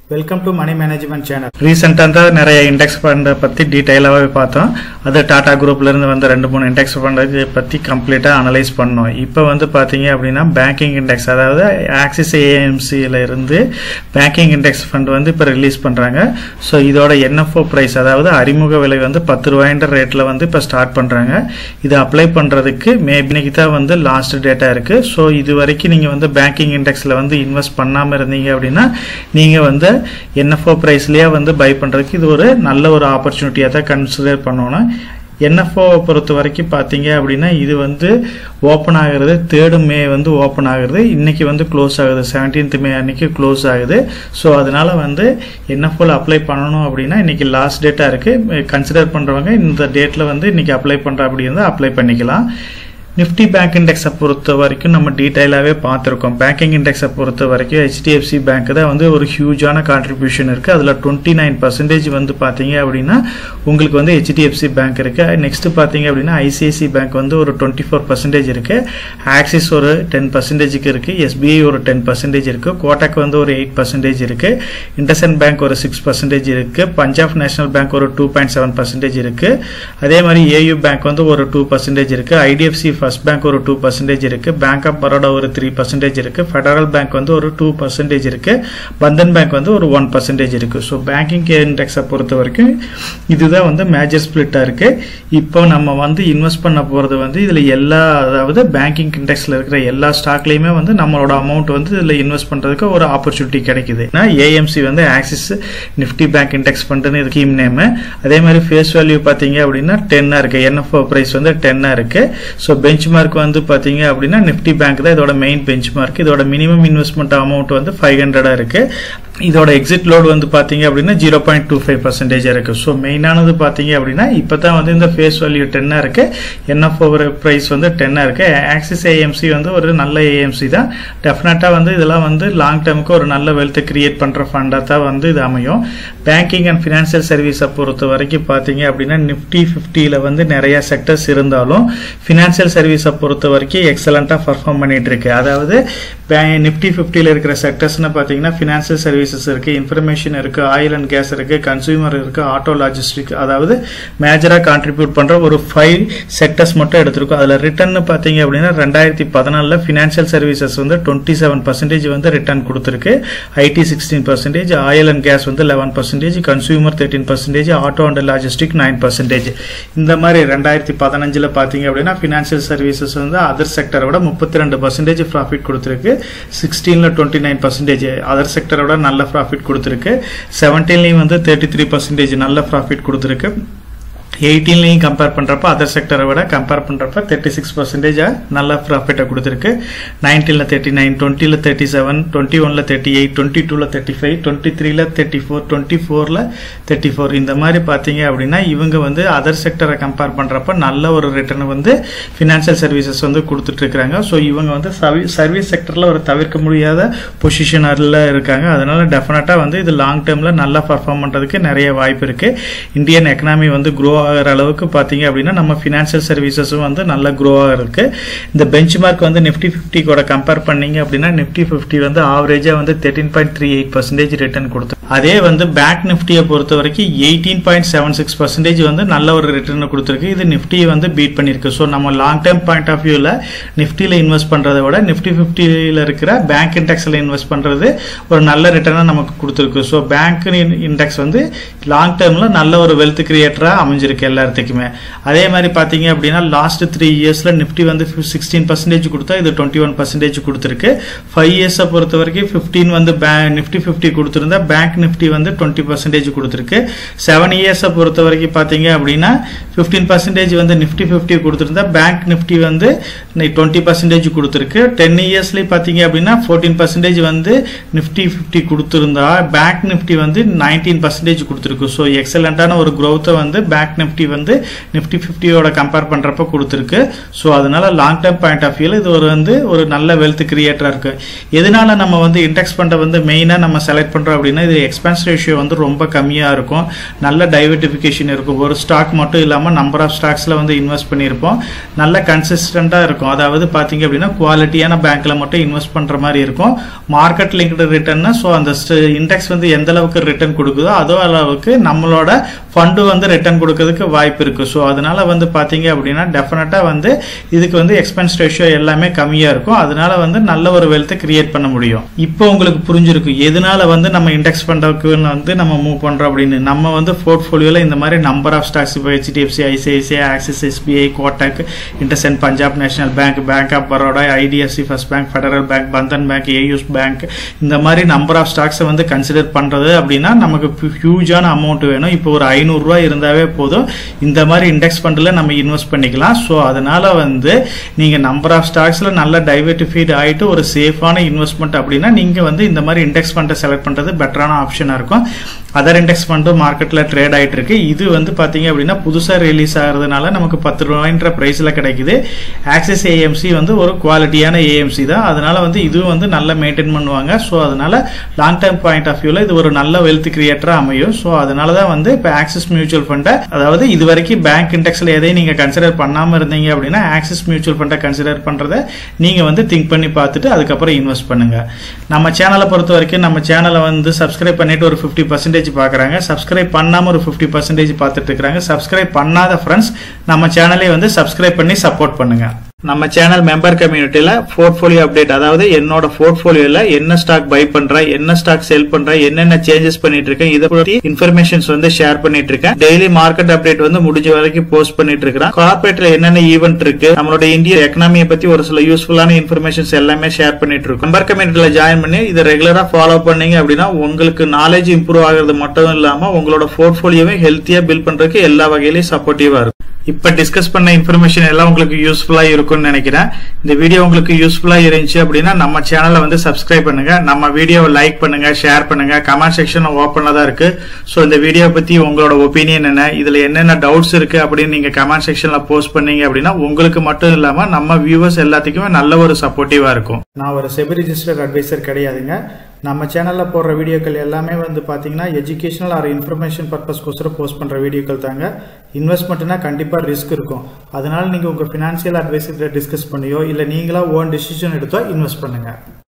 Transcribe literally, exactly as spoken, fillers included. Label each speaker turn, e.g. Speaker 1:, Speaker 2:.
Speaker 1: Welcome to Money Management Channel. Recent and நிறைய index fund பத்தி டீடைலாவே பார்த்தோம். அது டாடா குரூப்ல இருந்து வந்த ரெண்டு மூணு இண்டெக்ஸ் ஃபண்ட் பத்தி கம்ப்ளீட்டா அனலைஸ் பண்ணோம். இப்போ வந்து பாத்தீங்க அப்படினா பேங்கிங் இண்டெக்ஸ் அதாவது Axis A M C ல இருந்து பேங்கிங் இண்டெக்ஸ் ஃபண்ட் வந்து இப்ப ரிலீஸ் பண்றாங்க. சோ இதோட N F O பிரைஸ் அதாவது அறிமுக விலை வந்து பத்து ரூபாய்ன்ற ரேட்ல வந்து இப்ப ஸ்டார்ட் பண்றாங்க. இது அப்ளை பண்றதுக்கு மேபி இன்னைக்கு தான் வந்து லாஸ்ட் டேட்டா இருக்கு. சோ இது வரைக்கும் நீங்க வந்து பேங்கிங் இண்டெக்ஸ்ல வந்து இன்வெஸ்ட் பண்ணாம இருந்தீங்க அப்படினா நீங்க வந்து N F O பிரைஸ்லயே வந்து பை பண்றதுக்கு இது ஒரு நல்ல ஒரு ஆப்பர்சூனிட்டியா தான் கன்சிடர் பண்ணனும். N F O பொறுத்த வரைக்கும் பாத்தீங்க அப்படினா இது வந்து ஓபன் ஆகுறது third மே வந்து ஓபன் ஆகுறது. இன்னைக்கு வந்து க்ளோஸ் ஆகுது seventeenth மே அன்னைக்கு க்ளோஸ் ஆகுது. சோ அதனால வந்து N F O ல அப்ளை பண்ணனும் அப்படினா இன்னைக்கு லாஸ்ட் டேட்டா இருக்கு. கன்சிடர் பண்றவங்க இந்த டேட்ல வந்து இன்னைக்கு அப்ளை பண்ற அப்படி இருந்தா அப்ளை பண்ணிக்கலாம். Nifty Bank Index பொறுத்த வரைக்கும் நம்ம டீடைலாவே பார்த்திருக்கோம். பேங்கிங் இண்டெக்ஸ் பொறுத்த வரைக்கும் H D F C Bank தான் வந்து ஒரு ஹியூஜான கான்ட்ரிபியூஷன் இருக்கு. அதுல twenty-nine percent வந்து பாத்தீங்க அப்படினா உங்களுக்கு வந்து H D F C Bank இருக்கு. நெக்ஸ்ட் பாத்தீங்க அப்படினா I C I C I Bank வந்து ஒரு twenty-four percent இருக்கு. Axis ஒரு ten percent க்கு இருக்கு. S B I ஒரு ten percent இருக்கு. Kotak வந்து ஒரு eight percent இருக்கு. IndusInd Bank ஒரு six percent இருக்கு. Punjab National Bank ஒரு two point seven percent இருக்கு. அதே மாதிரி A U Bank வந்து ஒரு two percent இருக்கு. I D F C First Bank ஒரு two percent இருக்கு. Bank of Baroda ஒரு three percent இருக்கு. Federal Bank வந்து ஒரு two percent இருக்கு. Bandhan Bank வந்து ஒரு one percent இருக்கு. சோ பேங்கிங் இண்டெக்ஸ் பொறுத்த வரைக்கும் இதுதான் வந்து மேஜர் ஸ்ப்ளிட்டா இருக்கு. இப்போ நம்ம வந்து இன்வெஸ்ட் பண்ண போறது வந்து இதுல எல்லா அதாவது பேங்கிங் இண்டெக்ஸ்ல இருக்கிற எல்லா ஸ்டாக்லயுமே வந்து நம்மளோட அமௌண்ட் வந்து இதுல இன்வெஸ்ட் பண்றதுக்கு ஒரு ஆப்பர்சூனிட்டி கிடைக்குது. A M C வந்து Axis Nifty Bank Index ஃபண்ட்னு இது ஸ்கீம் நேம். அதே மாதிரி ஃபேஸ் வேல்யூ பாத்தீங்க அப்படினா ten இருக்கு. N F O பிரைஸ் வந்து ten இருக்கு. சோ பெஞ்ச்மார்க் வந்து பாத்தீங்க அப்படினா Nifty Bank தான் இதோட மெயின் பெஞ்ச்மார்க். இதோட மினிமம் இன்வெஸ்ட்மென்ட் அமௌண்ட் வந்து five hundred இருக்கு. இதோட எக்ஸிட் லோட் வந்து பாத்தீங்க அப்படினா zero point two five percent இருக்கு. சோ மெயினானது பாத்தீங்க அப்படினா இப்பதான் வந்து இந்த ஃபேஸ் வேல்யூ ten இருக்கு. N F O பிரைஸ் வந்து ten இருக்கு. Axis A M C வந்து ஒரு நல்ல A M C தான். டெஃபினட்டா வந்து இதெல்லாம் வந்து லாங் டர்முக்கு ஒரு நல்ல வெல்த் கிரியேட் பண்ற ஃபண்டா தான் வந்து இது அமையும். பேங்கிங் அண்ட் ஃபைனான்சியல் சர்வீஸை பொறுத்த வரைக்கும் பாத்தீங்க அப்படினா Nifty fifty ல வந்து நிறைய செக்டர்ஸ் இருந்தாலும் ஃபைனான்சியல் சர்வீஸை பொறுத்த வரைக்கும் எக்ஸலென்ட்டா பெர்ஃபார்ம் பண்ணிட்டு இருக்கு. அதாவது Nifty fifty ல இருக்கிற செக்டர்ஸ்னா பாத்தீங்கன்னா ஃபைனான்சியல் சர்வீசஸ் இருக்கு, இன்ஃபர்மேஷன் இருக்கு, ஆயில் அண்ட் கேஸ் இருக்கு, கன்சூமர் இருக்கு, ஆட்டோ லாஜிஸ்டிக் அதாவது மேஜரா கான்ட்ரிபியூட் பண்ற ஒரு five செக்டர்ஸ் மட்டும் எடுத்துருக்கோம். அதுல ரிட்டர்ன் பாத்தீங்க அப்படின்னா ரெண்டாயிரத்தி பதினாலுல ஃபைனான்சியல் சர்வீசஸ் வந்து twenty-seven percent வந்து ரிட்டர்ன் கொடுத்திருக்கு. I T sixteen percent, oil and gas வந்து eleven percent, consumer thirteen percent, auto and logistic nine percent. இந்த மாதிரி ரெண்டாயிரத்தி பதினஞ்சுல பாத்தீங்க அப்படின்னா ஃபைனான்சியல் சர்வீசஸ் வந்து அதர் செக்டரை விட thirty-two percent ப்ராஃபிட் கொடுத்திருக்கு. sixteen ல twenty-nine percent அதர் செக்டரை விட நல்ல ப்ராஃபிட் கொடுத்திருக்கு. seventeen லயும் வந்து thirty-three percent நல்ல ப்ராஃபிட் கொடுத்திருக்கு. eighteen லயும் கம்பேர் பண்றப்ப அதர் செக்டரை விட கம்பேர் பண்றப்ப thirty-six percent நல்ல ப்ராஃபிட்டை கொடுத்திருக்கு. nineteen ல thirty-nine, twenty ல thirty-seven, twenty-one ல thirty-eight, twenty-two ல thirty-five, twenty-three ல thirty-four, twenty-four ல thirty-four. இந்த மாதிரி பாத்தீங்க அப்படின்னா இவங்க வந்து அதர் செக்டரை கம்பேர் பண்றப்ப நல்ல ஒரு ரிட்டர்ன் வந்து ஃபைனான்சியல் சர்வீசஸ் வந்து கொடுத்துட்டு இருக்காங்க. சோ இவங்க வந்து சர்வீஸ் செக்டர்ல ஒரு தவிர்க்க முடியாத பொசிஷன்ல இருக்காங்க. அதனால டெஃபினட்டா வந்து இது லாங் டர்ம்ல நல்லா பெர்ஃபார்ம் பண்றதுக்கு நிறைய வாய்ப்பு இருக்கு. இந்தியன் எக்கனாமி வந்து க்ரோ ஆகிற அளவுக்கு பாத்தீங்க அப்படின்னா நம்ம ஃபைனான்சியல் சர்வீசஸும் வந்து நல்ல க்ரோ இருக்கு. இந்த பெஞ்ச்மார்க் வந்து Nifty fifty கூட கம்பேர் பண்ணீங்க அப்படின்னா Nifty fifty வந்து ஆவரேஜா வந்து thirteen point three eight percent return கொடுத்து, அதே வந்து பேங்க் நிஃப்டியை பொறுத்த வரைக்கும் eighteen point seven six percent வந்து நல்ல ஒரு ரிட்டர்ன் கொடுத்திருக்கு. இது நிஃப்டியை வந்து பீட் பண்ணிருக்கு. சோ நம்ம லாங் டர்ம் பாயிண்ட் ஆஃப் வியூல நிஃப்டில இன்வெஸ்ட் பண்றதை விட Nifty fifty ல இருக்கிற பேங்க் இண்டெக்ஸ்ல இன்வெஸ்ட் பண்றது ஒரு நல்ல ரிட்டர்னை நமக்கு கொடுத்திருக்கு. சோ பேங்க் இண்டெக்ஸ் வந்து லாங் டர்ம்ல நல்ல ஒரு வெல்த் கிரியேட்டரா அமைஞ்சிருக்கு எல்லாத்துக்குமே. அதே மாதிரி பாத்தீங்க அப்படின்னா லாஸ்ட் த்ரீ இயர்ஸ்ல நிஃப்டி வந்து sixteen percent கொடுத்தா இது twenty-one percent கொடுத்திருக்கு. five இயர்ஸ் பொறுத்த வரைக்கும் fifteen வந்து Nifty fifty கொடுத்திருந்தா பேங்க் நிஃப்டி வந்து twenty percent கொடுத்திருக்கு. seven இயர்ஸ் பொறுத்த வரைக்கும் பாத்தீங்க அப்படின்னா fifteen percent வந்து Nifty fifty கொடுத்திருந்தா பேங்க் நிஃப்டி வந்து twenty percent கொடுத்திருக்கு. ten இயர்ஸ்ல பாத்தீங்க அப்படின்னா fourteen percent வந்து Nifty fifty கொடுத்திருந்தா பேங்க் நிஃப்டி வந்து nineteen percent கொடுத்திருக்கு. சோ எக்ஸலென்ட்டான ஒரு growth வந்து பேங்க் நிஃப்டி வந்து நிஃப்டி ஃபிஃப்டியோட கம்பேர் பண்றப்ப கொடுத்துருக்கு. ஸோ அதனால லாங் டேர்ம் பாயிண்ட் ஆஃப் வியூல இது ஒரு வந்து ஒரு நல்ல வெல்த் கிரியேட்டரா இருக்கு. எதனால நம்ம வந்து இண்டெக்ஸ் ஃபண்டை வந்து மெயினா நம்ம செலக்ட் பண்றோம் அப்படின்னா இது எக்ஸ்பென்ஸ் ரேஷியோ வந்து ரொம்ப கம்மியா இருக்கும், நல்ல டைவர்டிஃபிகேஷன் இருக்கும். ஒரு ஸ்டாக் மட்டும் இல்லாம நம்பர் ஆஃப் ஸ்டாக்ஸ்ல வந்து இன்வெஸ்ட் பண்ணியிருப்போம், நல்ல கன்சிஸ்டண்டா இருக்கும். அதாவது பாத்தீங்க அப்படின்னா குவாலிட்டியான பேங்க்ல மட்டும் இன்வெஸ்ட் பண்ற மாதிரி இருக்கும். மார்க்கெட் லிங்க்டு ரிட்டர்ன், ஸோ அந்த இண்டெக்ஸ் வந்து எந்த அளவுக்கு ரிட்டர்ன் கொடுக்குதோ அதோ அளவுக்கு நம்மளோட ஃபண்டு வந்து ரிட்டர்ன் கொடுக்கறதுக்கு வாய்ப்பு இருக்கு. ஸோ அதனால வந்து பாத்தீங்க அப்படின்னா டெஃபினட்டா வந்து இதுக்கு வந்து எக்ஸ்பென்ஸ் ரேஷியோ எல்லாமே கம்மியா இருக்கும். அதனால வந்து நல்ல ஒரு வெல்த் கிரியேட் பண்ண முடியும். இப்போ உங்களுக்கு புரிஞ்சிருக்கும் எதனால வந்து நம்ம இண்டெக்ஸ் ஃபண்டுக்கு வந்து நம்ம மூவ் பண்றோம் அப்படின்னு. நம்ம வந்து போர்ட்ஃபோலியோல இந்த மாதிரி நம்பர் ஆஃப் ஸ்டாக்ஸ் இப்போ HDFC, ICICI, Axis, SBI, Kotak, IndusInd Bank, National Bank, Bank of Baroda, IDFC First Bank, Federal Bank, Bandhan Bank, AU's Bank, இந்த மாதிரி நம்பர் ஆஃப் ஸ்டாக்ஸை வந்து கன்சிடர் பண்றது அப்படின்னா நமக்கு ஹியூஜான அமௌண்ட் வேணும். இப்போ ஒரு ஐநூறு ரூபாய் இருந்தாவே போதும் இந்த மாதிரி இண்டெக்ஸ் ஃபண்ட்ல நம்ம இன்வெஸ்ட் பண்ணிக்கலாம். ஸோ அதனால வந்து நீங்க நம்பர் ஆஃப் ஸ்டாக்ஸ்ல நல்ல டைவர்டிஃபைட் ஆயிட்டு ஒரு சேஃபான இன்வெஸ்ட்மெண்ட் அப்படின்னா நீங்க வந்து இந்த மாதிரி இண்டெக்ஸ் ஃபண்டை செலக்ட் பண்றது பெட்டரான ஆப்ஷனா இருக்கும். அதர் இண்டெக்ஸ் ஃபண்டும் மார்க்கெட்ல ட்ரேட் ஆயிட்டு இருக்கு. இது வந்து பாத்தீங்க அப்படின்னா புதுசா ரிலீஸ் ஆகிறதுனால நமக்கு பத்து ரூபாய்ன்ற பிரைஸ்ல கிடைக்குது. ஆக்சிஸ் ஏஎம்சி வந்து ஒரு குவாலிட்டியான ஏஎம்சி தான், அதனால வந்து இதுவும் வந்து நல்லா மெயின்டைன் பண்ணுவாங்க. ஸோ அதனால லாங் டேர்ம் பாயிண்ட் ஆஃப் வியூல இது ஒரு நல்ல வெல்த் கிரியேட்டரா அமையும். ஸோ அதனாலதான் வந்து இப்போ ஆக்சிஸ் மியூச்சுவல் ஃபண்டை, அதாவது இது வரைக்கும் பேங்க் இண்டெக்ஸ்ல எதையும் நீங்க கன்சிடர் பண்ணாம இருந்தீங்க அப்படின்னா ஆக்சிஸ் மியூச்சுவல் ஃபண்டை கன்சிடர் பண்றதை நீங்க வந்து திங்க் பண்ணி பார்த்துட்டு அதுக்கப்புறம் இன்வெஸ்ட் பண்ணுங்க. நம்ம சேனலை பொறுத்த வரைக்கும் நம்ம சேனலை வந்து சப்ஸ்கிரைப் பண்ணிட்டு ஒரு பிப்டி பர்சன்டேஜ் பாக்குறாங்க, சப்ஸ்கிரைப் பண்ணாம ஒரு பிப்டி பர்சன்டேஜ் பார்த்துட்டு இருக்காங்க. சப்ஸ்கிரைப் பண்ணாத ஃப்ரெண்ட்ஸ் நம்ம சேனலை வந்து சப்ஸ்கிரைப் பண்ணி சப்போர்ட் பண்ணுங்க. நம்ம சேனல் மெம்பர் கம்யூனிட்டியில போர்ட்ஃபோலியோ அப்டேட், அதாவது என்னோட போர்ட்ஃபோலியோல என்ன ஸ்டாக் பை பண்றேன், என்ன ஸ்டாக் செல் பண்றேன், என்னென்ன சேஞ்சஸ் பண்ணிட்டு இருக்கேன், இதை பத்தி இன்ஃபர்மேஷன்ஸ் வந்து ஷேர் பண்ணிட்டு இருக்கேன். டெய்லி மார்க்கெட் அப்டேட் வந்து முடிஞ்ச வரைக்கும் போஸ்ட் பண்ணிட்டு இருக்கேன். கார்பரேட்ல என்னென்ன ஈவென்ட் இருக்கு, நம்மளோட இந்திய எக்கனாமியை பத்தி ஒரு சில யூஸ்ஃபுல்லான இன்ஃபர்மேஷன்ஸ் எல்லாமே ஷேர் பண்ணிட்டு இருக்கோம். மெம்பர் கம்யூனிட்டியில ஜாயின் பண்ணி இதை ரெகுலரா ஃபாலோ பண்ணீங்க அப்படின்னா உங்களுக்கு நாலேஜ் இம்ப்ரூவ் ஆகிறது மட்டும் இல்லாம உங்களோட போர்ட்ஃபோலியோவை ஹெல்த்தியா பில்ட் பண்றதுக்கு எல்லா வகையிலையும் சப்போர்ட்டிவா இருக்கும். இப்ப டிஸ்கஸ் பண்ண இன்ஃபர்மேஷன் எல்லாம் உங்களுக்கு யூஸ்ஃபுல்லா இருக்கும்னு நினைக்கிறேன். இந்த வீடியோ உங்களுக்கு யூஸ்ஃபுல்லா இருந்துச்சு அப்படின்னா நம்ம சேனலை வந்து சப்ஸ்கிரைப் பண்ணுங்க, நம்ம வீடியோவை லைக் பண்ணுங்க, ஷேர் பண்ணுங்க. கமெண்ட் செக்ஷன் ஓப்பனா தான் இருக்கு. சோ இந்த வீடியோ பத்தி உங்களோட ஒப்பீனியன் என்ன, இதுல என்னென்ன டவுட்ஸ் இருக்கு அப்படின்னு நீங்க கமெண்ட் செக்ஷன்ல போஸ்ட் பண்ணீங்க அப்படின்னா உங்களுக்கு மட்டும் இல்லாம நம்ம வியூவர்ஸ் எல்லாத்துக்குமே நல்ல ஒரு சப்போர்ட்டிவா இருக்கும். நான் ஒரு செபி ரிஜிஸ்டர்ட் அட்வைசர் கிடையாதுங்க. நம்ம சேனலில் போடுற வீடியோக்கள் எல்லாமே வந்து பார்த்தீங்கன்னா எஜுகேஷனல் ஆர் இன்ஃபர்மேஷன் பர்பஸ்க்கோசரம் போஸ்ட் பண்ணுற வீடியோக்கள் தாங்க. இன்வெஸ்ட்மெண்ட்னா கண்டிப்பாக ரிஸ்க் இருக்கும். அதனால நீங்கள் உங்கள் ஃபினான்ஷியல் அட்வைசர்கிட்ட டிஸ்கஸ் பண்ணியோ இல்லை நீங்களா ஓன் டிசிஷன் எடுத்தோ இன்வெஸ்ட் பண்ணுங்கள்.